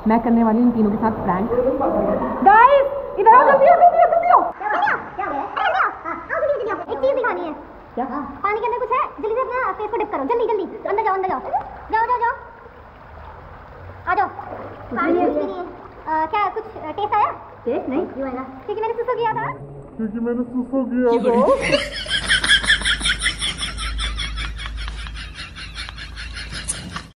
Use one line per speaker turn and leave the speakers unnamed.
मैं करने वाली इन तीनों के साथ प्रैंक। गाइस इधर आओ, जल्दी आओ जल्दी आओ जल्दी आओ।
क्या हो गया? एक चीज दिखानी है।
क्या?
पानी के अंदर कुछ है, जल्दी से अपना फेस को डिप करो, जल्दी जल्दी अंदर जाओ, अंदर जाओ जाओ जाओ जाओ, आ जाओ। क्या कुछ टेस्ट आया?
टेस्ट नहीं
क्यों आएगा? क्योंकि मैंने सुसु किया था।